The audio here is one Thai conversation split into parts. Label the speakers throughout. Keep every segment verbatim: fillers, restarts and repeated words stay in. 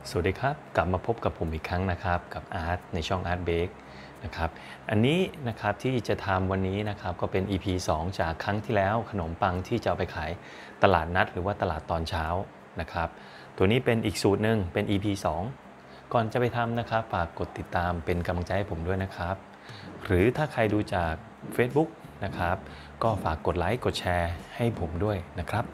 Speaker 1: สวัสดีครับกลับมาพบกับผมอีกครั้งนะครับกับอาร์ตในช่อง Art Bake นะครับอันนี้นะครับที่จะทำวันนี้นะครับก็เป็น อี พี สองจากครั้งที่แล้วขนมปังที่จะเอาไปขายตลาดนัดหรือว่าตลาดตอนเช้านะครับตัวนี้เป็นอีกสูตรหนึ่งเป็น อี พี สองก่อนจะไปทำนะครับฝากกดติดตามเป็นกำลังใจให้ผมด้วยนะครับหรือถ้าใครดูจาก Facebook นะครับก็ฝากกดไลค์กดแชร์ให้ผมด้วยนะครับ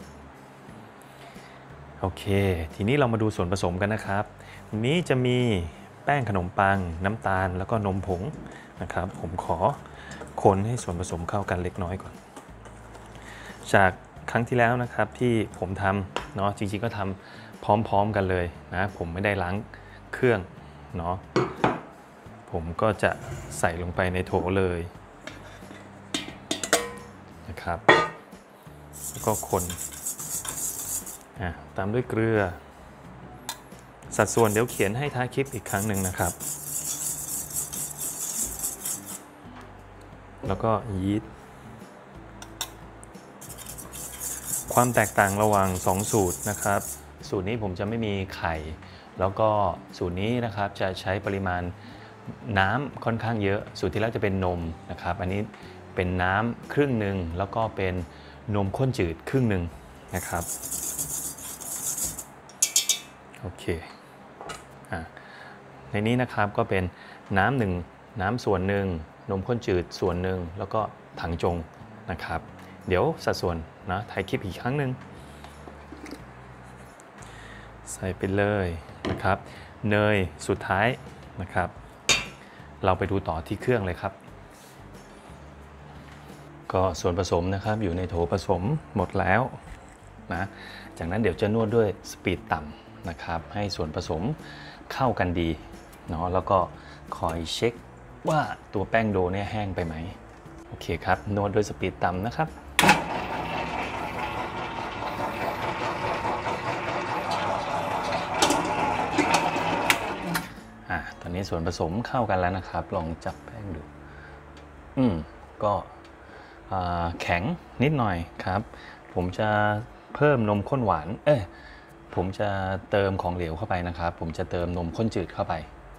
Speaker 1: โอเคทีนี้เรามาดูส่วนผสมกันนะครับนี้จะมีแป้งขนมปังน้ำตาลแล้วก็นมผงนะครับผมขอคนให้ส่วนผสมเข้ากันเล็กน้อยก่อนจากครั้งที่แล้วนะครับที่ผมทำเนาะจริงๆก็ทำพร้อมๆกันเลยนะผมไม่ได้ล้างเครื่องเนาะผมก็จะใส่ลงไปในโถเลยนะครับแล้วก็คนตามด้วยเกลือสัดส่วนเดี๋ยวเขียนให้ท้ายคลิปอีกครั้งหนึ่งนะครับแล้วก็ยีสต์ความแตกต่างระหว่างสองสูตรนะครับสูตรนี้ผมจะไม่มีไข่แล้วก็สูตรนี้นะครับจะใช้ปริมาณน้ำค่อนข้างเยอะสูตรที่แล้วจะเป็นนมนะครับอันนี้เป็นน้ำครึ่งหนึ่งแล้วก็เป็นนมข้นจืดครึ่งหนึ่งนะครับโอเคในนี้นะครับก็เป็นน้ำหนึ่งน้ำส่วนหนึ่งนมข้นจืดส่วนหนึ่งแล้วก็ถังจงนะครับเดี๋ยวสัดส่วนนะถ่ายคลิปอีกครั้งหนึ่งใส่ไปเลยนะครับเนยสุดท้ายนะครับเราไปดูต่อที่เครื่องเลยครับก็ส่วนผสมนะครับอยู่ในโถผสมหมดแล้วนะจากนั้นเดี๋ยวจะนวดด้วยสปีดต่ำนะครับให้ส่วนผสมเข้ากันดีเนาะแล้วก็คอยเช็คว่าตัวแป้งโดเนี่ยแห้งไปไหมโอเคครับนวดด้วยสปีดต่ำนะครับอ่ะตอนนี้ส่วนผสมเข้ากันแล้วนะครับลองจับแป้งดูอืมก็แข็งนิดหน่อยครับผมจะเพิ่มนมข้นหวานเอ้ยผมจะเติมของเหลวเข้าไปนะครับผมจะเติมนมข้นจืดเข้าไป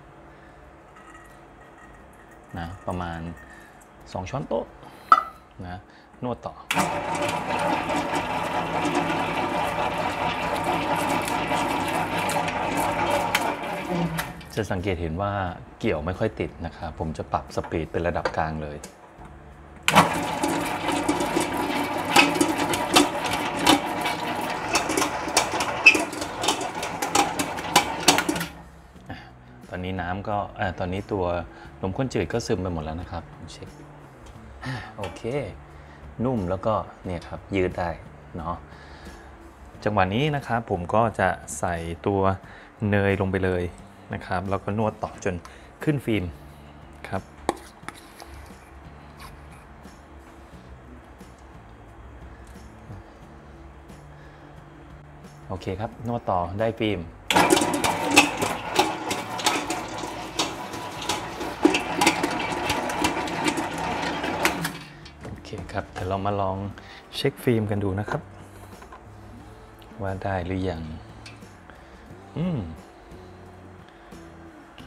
Speaker 1: นะประมาณสองช้อนโต๊ะนะนวดต่อจะสังเกตเห็นว่าเกี่ยวไม่ค่อยติดนะครับผมจะปรับสปีดเป็นระดับกลางเลยตอนนี้น้ำก็ตอนนี้ตัวนมข้นจืดก็ซึมไปหมดแล้วนะครับผมเช็คโอเคนุ่มแล้วก็เนี่ยครับยืดได้เนาะจังหวะนี้นะครับผมก็จะใส่ตัวเนยลงไปเลยนะครับแล้วก็นวดต่อจนขึ้นฟิล์มครับโอเคครับนวดต่อได้ฟิล์มครับเดี๋ยวเรามาลองเช็คฟิล์มกันดูนะครับว่าได้หรือยังอืมโอเค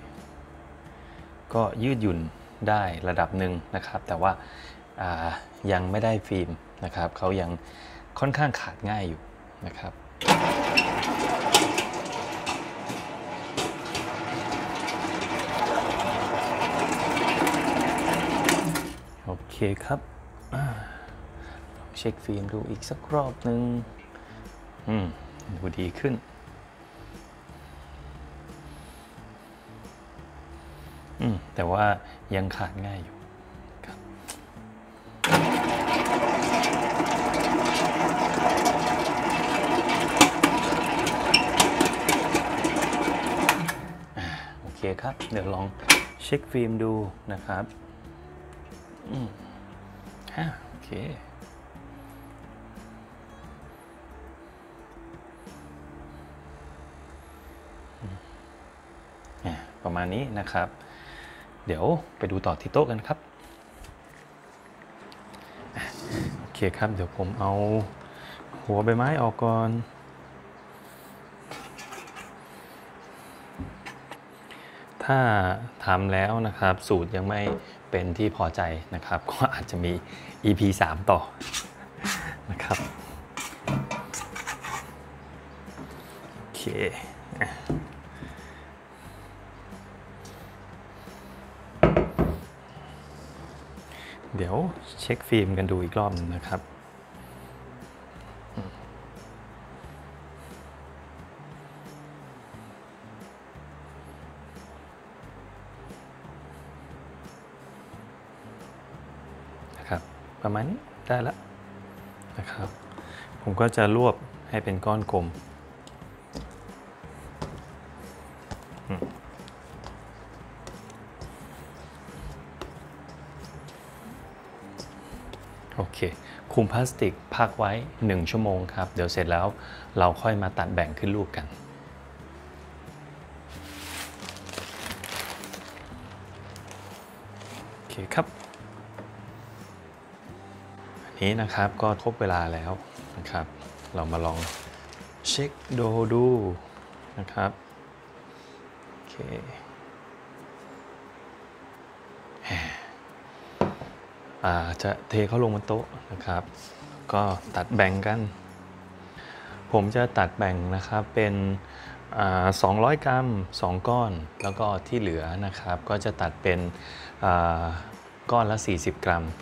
Speaker 1: ก็ยืดหยุ่นได้ระดับหนึ่งนะครับแต่ว่ายังไม่ได้ฟิล์มนะครับเขายังค่อนข้างขาดง่ายอยู่นะครับโอเคครับเช็คฟิล์มดูอีกสักรอบหนึ่งอืมดูดีขึ้นอืมแต่ว่ายังขาดง่ายอยู่ครับโอเคครับเดี๋ยวลองเช็คฟิล์มดูนะครับอืมฮะโอเคประมาณนี้นะครับเดี๋ยวไปดูต่อที่โต๊ะกันครับโอเคครับเดี๋ยวผมเอาหัวใบไม้ออกก่อนถ้าทำแล้วนะครับสูตรยังไม่เป็นที่พอใจนะครับก็อาจจะมี อี พี สาม ต่อนะครับโอเคเดี๋ยวเช็คฟิล์มกันดูอีกรอบนึงนะครับนะครับประมาณนี้ได้แล้วนะครับผมก็จะรวบให้เป็นก้อนกลมโอเคคุมพลาสติกพักไว้หนึ่งชั่วโมงครับเดี๋ยวเสร็จแล้วเราค่อยมาตัดแบ่งขึ้นรูปกันโอเคครับอันนี้นะครับก็ครบเวลาแล้วนะครับเรามาลองเช็คโดดูนะครับโอเคจะเทเข้าลงบนโต๊ะนะครับก็ตัดแบ่งกันผมจะตัดแบ่งนะครับเป็นสองร้อยกรัมสองก้อนแล้วก็ที่เหลือนะครับก็จะตัดเป็นก้อนละสี่สิบกรัม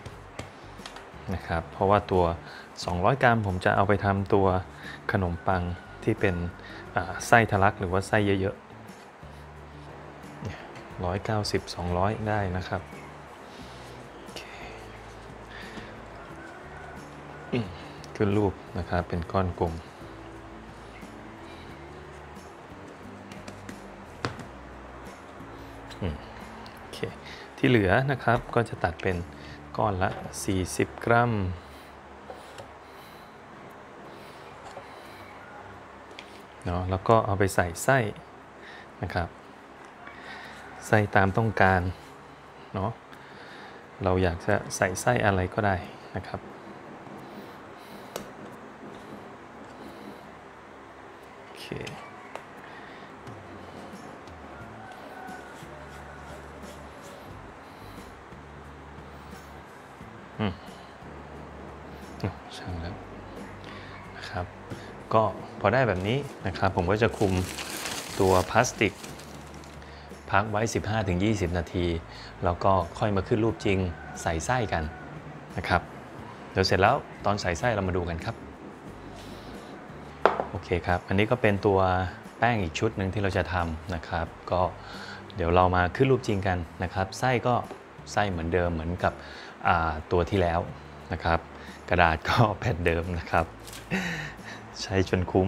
Speaker 1: นะครับเพราะว่าตัวสองร้อยกรัมผมจะเอาไปทำตัวขนมปังที่เป็นไส้ทะลักหรือว่าไส้เยอะๆหนึ่งร้อยเก้าสิบ สองร้อยได้นะครับขึ้นรูปนะครับเป็นก้อนกลมโอเคที่เหลือนะครับก็จะตัดเป็นก้อนละสี่สิบกรัมเนาะแล้วก็เอาไปใส่ไส้นะครับไส้ตามต้องการเนาะเราอยากจะใส่ไส้อะไรก็ได้นะครับโอเคอืมช่างแล้วนะครับก็พอได้แบบนี้นะครับผมก็จะคลุมตัวพลาสติกพักไว้ สิบห้าถึงยี่สิบ นาทีแล้วก็ค่อยมาขึ้นรูปจริงใส่ไส้กันนะครับเดี๋ยวเสร็จแล้วตอนใส่ไส้เรามาดูกันครับโอเคครับอันนี้ก็เป็นตัวแป้งอีกชุดหนึ่งที่เราจะทำนะครับก็เดี๋ยวเรามาขึ้นรูปจริงกันนะครับไส้ก็ไส้เหมือนเดิมเหมือนกับตัวที่แล้วนะครับกระดาษก็แผ่นเดิมนะครับใช้จนคุ้ม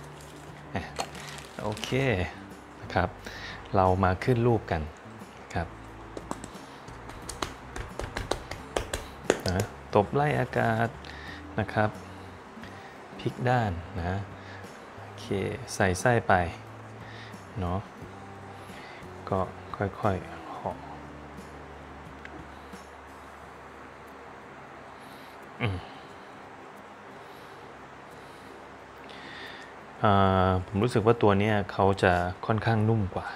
Speaker 1: โอเคนะครับเรามาขึ้นรูปกันครับนะตบไล่อากาศนะครับพลิกด้านนะโอเคใส่ไส้ไปเนาะก็ค่อยๆห่อผมรู้สึกว่าตัวนี้เขาจะค่อนข้างนุ่มกว่า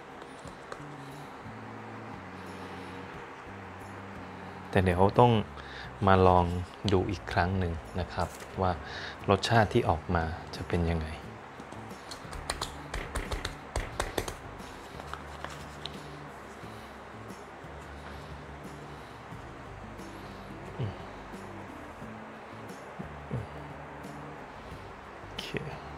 Speaker 1: แต่เดี๋ยวต้องมาลองดูอีกครั้งหนึ่งนะครับว่ารสชาติที่ออกมาจะเป็นยังไงโอเค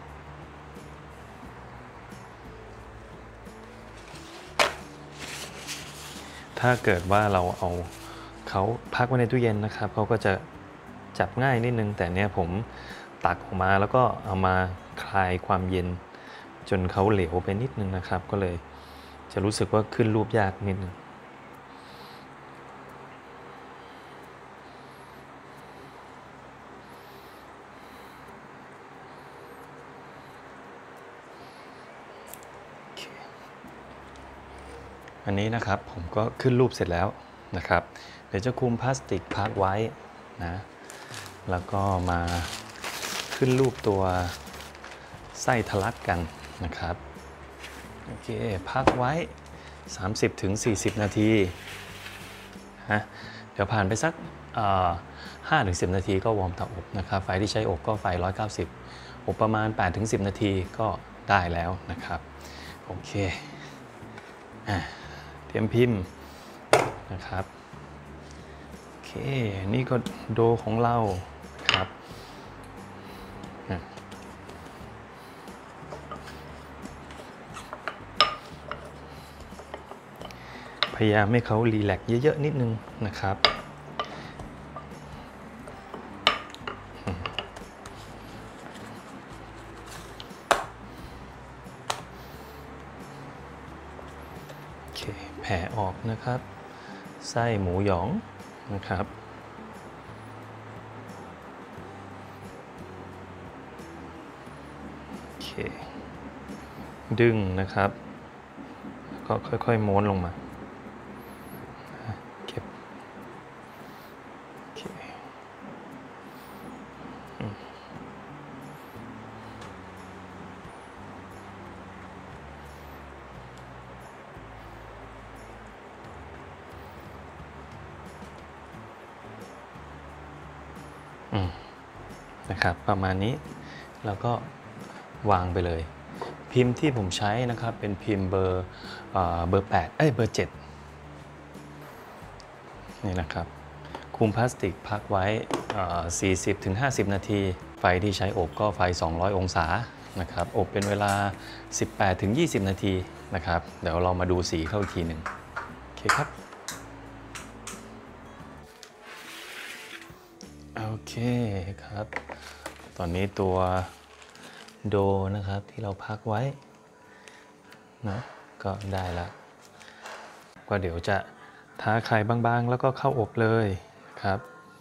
Speaker 1: ถ้าเกิดว่าเราเอาเขาพักไว้ในตู้เย็นนะครับเขาก็จะจับง่ายนิดนึงแต่เนี้ยผมตักออกมาแล้วก็เอามาคลายความเย็นจนเขาเหลวไปนิดนึงนะครับก็เลยจะรู้สึกว่าขึ้นรูปยากนิดนึงอันนี้นะครับผมก็ขึ้นรูปเสร็จแล้วนะครับเดี๋ยวจะคลุมพลาสติกพักไว้นะแล้วก็มาขึ้นรูปตัวไส้ทะลักกันนะครับโอเคพักไว้สามสิบถึงสี่สิบนาทีฮะเดี๋ยวผ่านไปสักห้าถึงสิบนาทีก็วอร์มเตาอบนะครับไฟที่ใช้อบก็ไฟหนึ่งร้อยเก้าสิบอบประมาณ แปดถึงสิบ นาทีก็ได้แล้วนะครับโอเคเตรียมพิมพ์นะครับโอเคนี่ก็โดของเราครับพยายามให้เขารีแลกซ์เยอะๆนิดนึงนะครับโอเคแผ่ออกนะครับไส้หมูหยองนะครับโอเคดึงนะครับก็ค่อยๆม้วนลงมาเก็บโอเคนะครับประมาณนี้แล้วก็วางไปเลยพิมพ์ที่ผมใช้นะครับเป็นพิมพ์เบอร์เบอร์แปดเอ้ยเบอร์เจ็ดนี่นะครับคุมพลาสติกพักไว้ สี่สิบถึงห้าสิบ นาทีไฟที่ใช้อบก็ไฟสองร้อยองศานะครับอบเป็นเวลา สิบแปดถึงยี่สิบ นาทีนะครับเดี๋ยวเรามาดูสีเข้าอีกทีหนึ่งโอเคครับโอเคครับตอนนี้ตัวโดนะครับที่เราพักไว้นะก็ได้แล้วก็เดี๋ยวจะทาไข่บางๆแล้วก็เข้าอบเลยครับ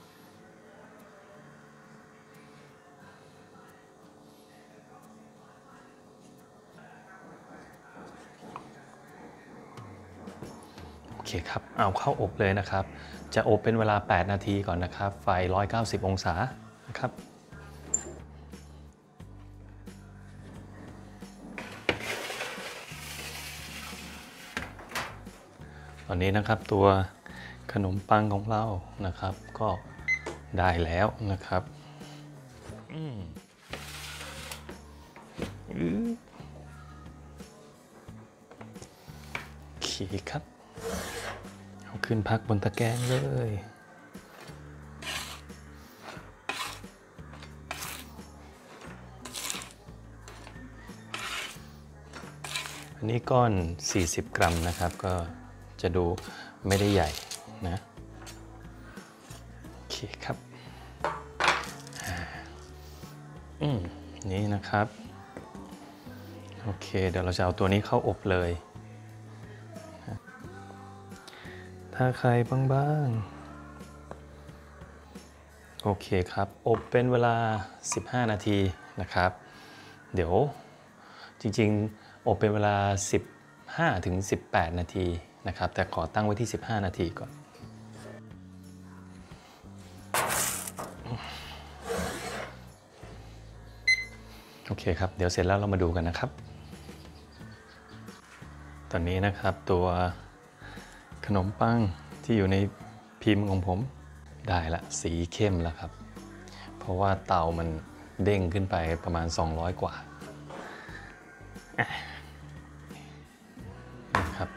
Speaker 1: โอเคครับเอาเข้าอบเลยนะครับจะอบเป็นเวลาแปดนาทีก่อนนะครับไฟหนึ่งร้อยเก้าสิบองศานะครับตอนนี้นะครับตัวขนมปังของเรานะครับก็ได้แล้วนะครับอืมโอเคครับเอาขึ้นพักบนตะแกรงเลยอันนี้ก้อนสี่สิบกรัมนะครับก็จะดูไม่ได้ใหญ่นะโอเคครับอืมนี่นะครับโอเคเดี๋ยวเราจะเอาตัวนี้เข้าอบเลยถ้าใครบ้างๆโอเคครับอบเป็นเวลาสิบห้านาทีนะครับเดี๋ยวจริงๆอบเป็นเวลาสิบห้าถึงสิบแปดนาทีนะครับแต่ขอตั้งไว้ที่สิบห้านาทีก่อนโอเคครับเดี๋ยวเสร็จแล้วเรามาดูกันนะครับตอนนี้นะครับตัวขนมปังที่อยู่ในพิมพ์ของผมได้ละสีเข้มแล้วครับเพราะว่าเตามันเด้งขึ้นไปประมาณสองร้อยกว่านะครับ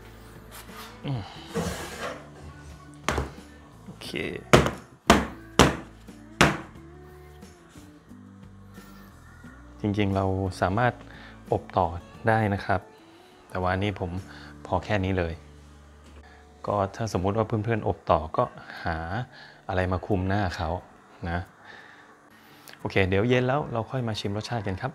Speaker 1: โอเคจริงๆเราสามารถอบต่อได้นะครับแต่ว่านี้ผมพอแค่นี้เลยก็ถ้าสมมุติว่าเพื่อนๆอบต่อก็หาอะไรมาคุมหน้าเขานะโอเคเดี๋ยวเย็นแล้วเราค่อยมาชิมรสชาติกันครับ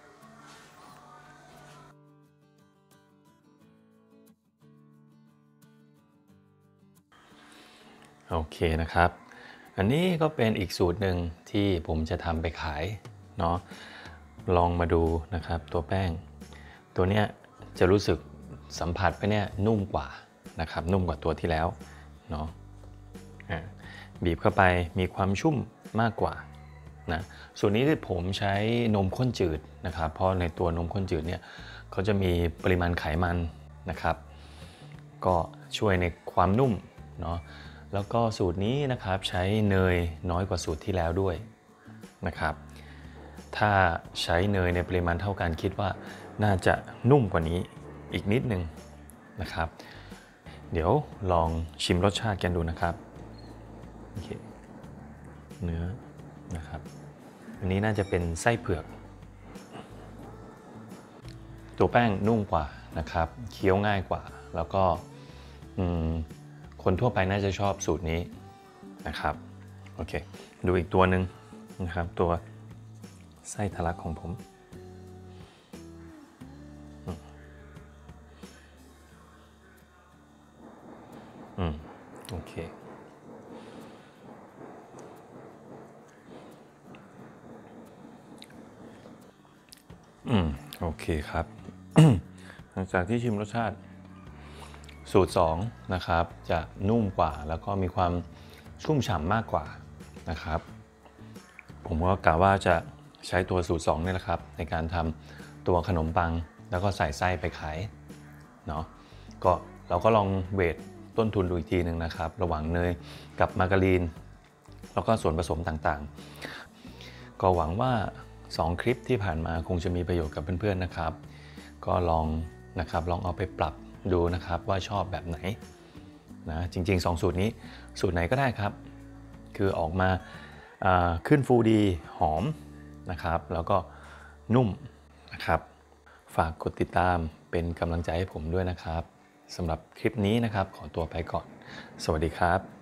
Speaker 1: โอเคนะครับอันนี้ก็เป็นอีกสูตรหนึ่งที่ผมจะทำไปขายเนาะลองมาดูนะครับตัวแป้งตัวเนี้ยจะรู้สึกสัมผัสไปเนี่ยนุ่มกว่านะครับนุ่มกว่าตัวที่แล้วเนาะบีบเข้าไปมีความชุ่มมากกว่านะส่วนนี้ที่ผมใช้นมข้นจืดนะครับเพราะในตัวนมข้นจืดเนี่ยเขาจะมีปริมาณไขมันนะครับก็ช่วยในความนุ่มเนาะแล้วก็สูตรนี้นะครับใช้เนยน้อยกว่าสูตรที่แล้วด้วยนะครับถ้าใช้เนยในปริมาณเท่ากันคิดว่าน่าจะนุ่มกว่านี้อีกนิดนึงนะครับเดี๋ยวลองชิมรสชาติกันดูนะครับโอเคเนื้อนะครับอันนี้น่าจะเป็นไส้เผือกตัวแป้งนุ่มกว่านะครับเคี้ยวง่ายกว่าแล้วก็คนทั่วไปน่าจะชอบสูตรนี้นะครับโอเคดูอีกตัวหนึ่งนะครับตัวไส้ทะลักของผมอืมโอเคอืมโอเคครับ หลังจากที่ชิมรสชาติสูตรสองนะครับจะนุ่มกว่าแล้วก็มีความชุ่มฉ่ำมากกว่านะครับผมก็กะว่าจะใช้ตัวสูตรสองนี่แหละครับในการทำตัวขนมปังแล้วก็ใส่ไส้ไปขายเนาะก็เราก็ลองเวทต้นทุนดูอีกทีหนึ่งนะครับระหว่างเนยกับมาการีนแล้วก็ส่วนผสมต่างๆก็หวังว่าสองคลิปที่ผ่านมาคงจะมีประโยชน์กับเพื่อนๆนะครับก็ลองนะครับลองเอาไปปรับดูนะครับว่าชอบแบบไหนนะจริงๆสองสูตรนี้สูตรไหนก็ได้ครับคือออกมาขึ้นฟูดีหอมนะครับแล้วก็นุ่มนะครับฝากกดติดตามเป็นกำลังใจให้ผมด้วยนะครับสำหรับคลิปนี้นะครับขอตัวไปก่อนสวัสดีครับ